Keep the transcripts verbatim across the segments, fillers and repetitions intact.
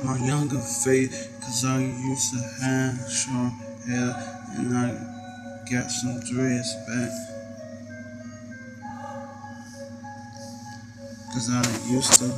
my younger face, cause I used to have short hair and I got some dreads back. Cause I used to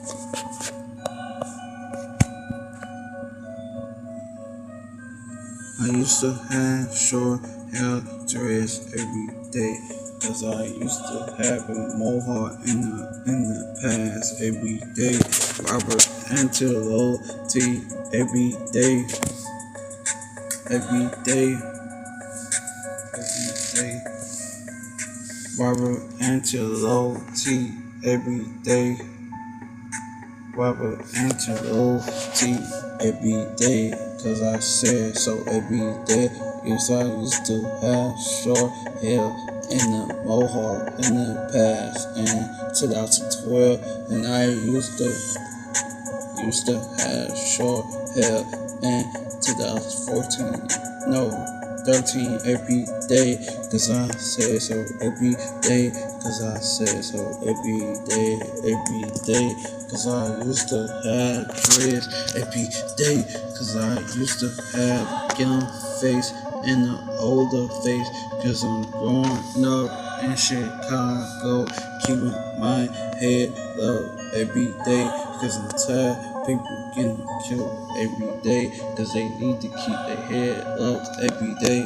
I used to have short hair dreads every day. Cause I used to have a mohawk in the in the past every day. Robert Angelo T every day. Every day. Every day. Robert Angelo T every day. Robert Angelo T every day. Cause I said so every day. Yes, I used to have short hair in the mohawk in the past and twenty twelve, and I used to used to have short hair in twenty fourteen, no thirteen every day. Cause I said so every day. Cause I said so every day, every day. Cause I used to have dreads every day. Cause I used to have young face and an older face. Cause I'm growing up in Chicago, keeping my head up every day. Cause I'm tired of people getting killed every day. Cause they need to keep their head up every day.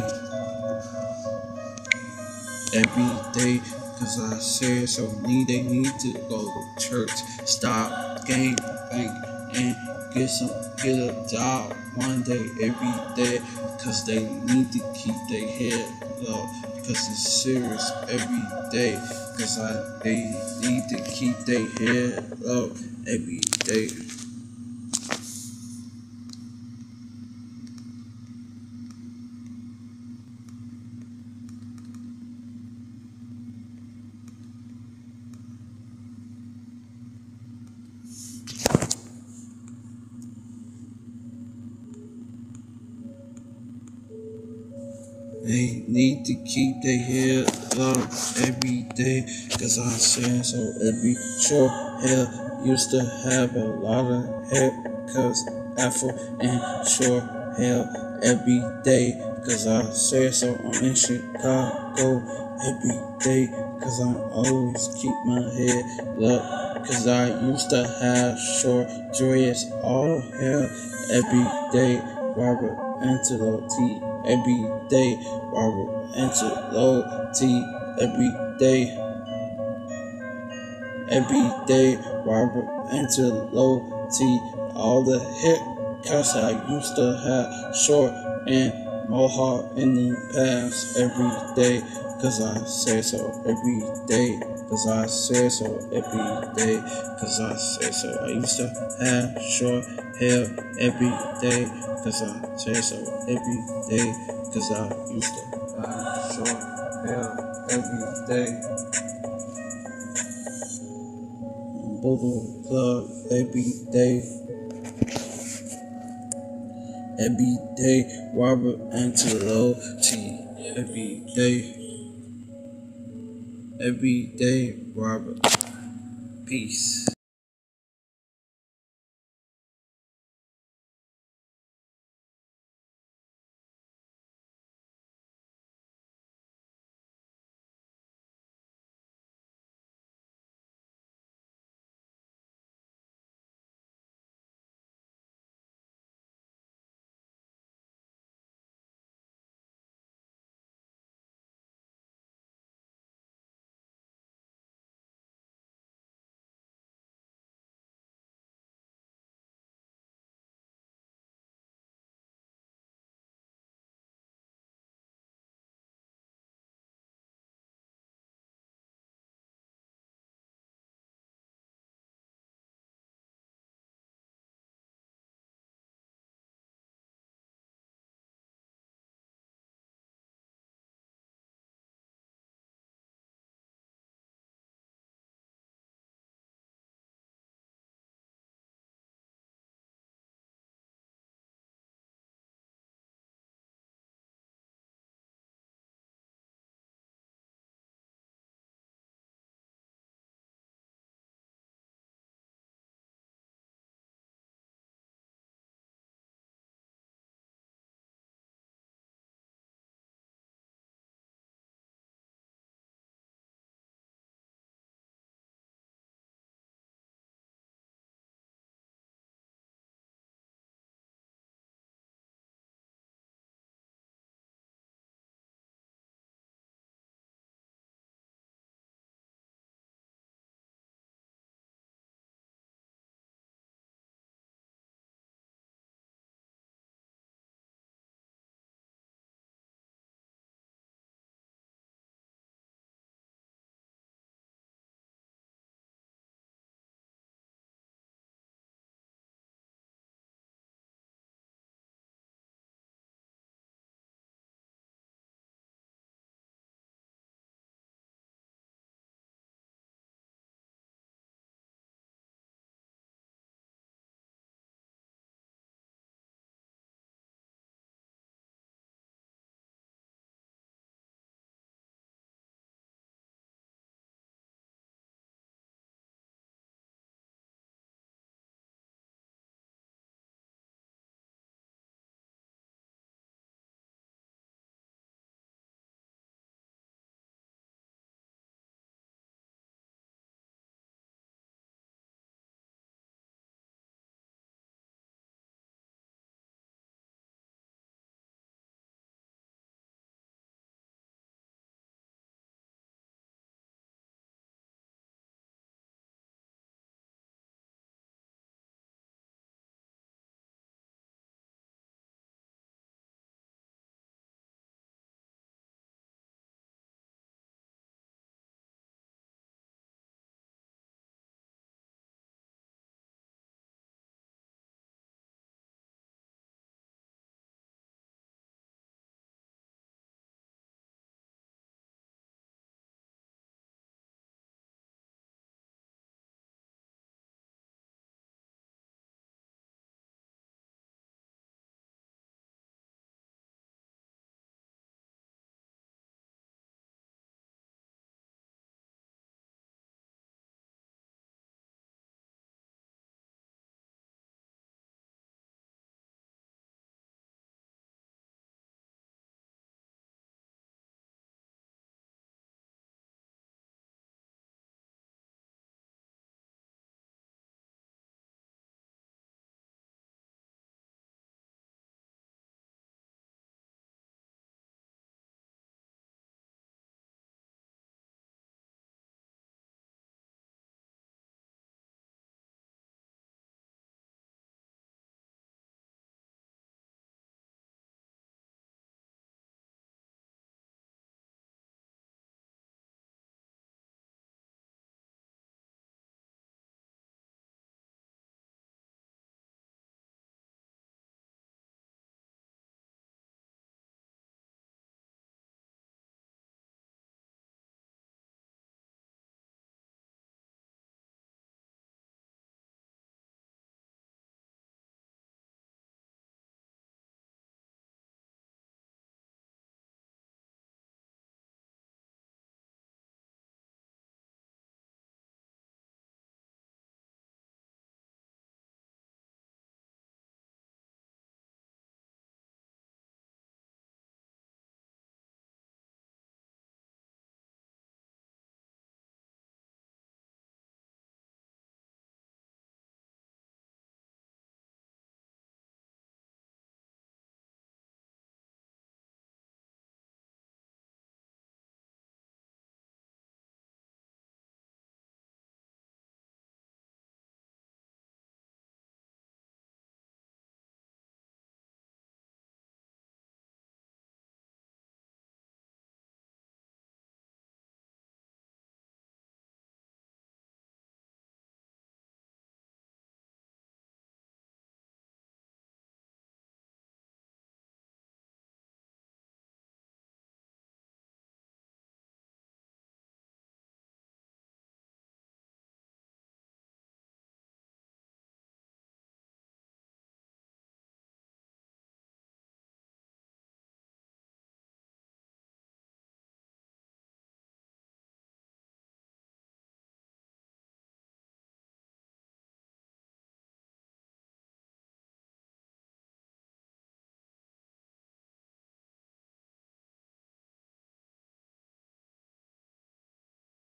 Every day. Cause I said so need they need to go to church, stop game bang, and get some get a job one day every day. Cause they need to keep their head up. Cause it's serious every day. Cause I they need to keep their head up every day. They need to keep their head up every day. Cause I said so every short hair used to have a lot of hair. Cause afro and short hair every day. Cause I said so I'm in Chicago every day. Cause I always keep my head up. Cause I used to have short dreads, all hair every day. Robert Angelo T every day. Robert Angelo T every day. Every day. Robert Angelo T. All the haircuts I used to have short and mohawk in the past every day. Cause I say so every day. Cause I say so every day. Cause I say so. I used to have short hair every day. Cause I say so every day. Cause I used to have short hair every day. Bubble club every day. Every day. Robert Angelo T every day. Every day, Robert. Peace.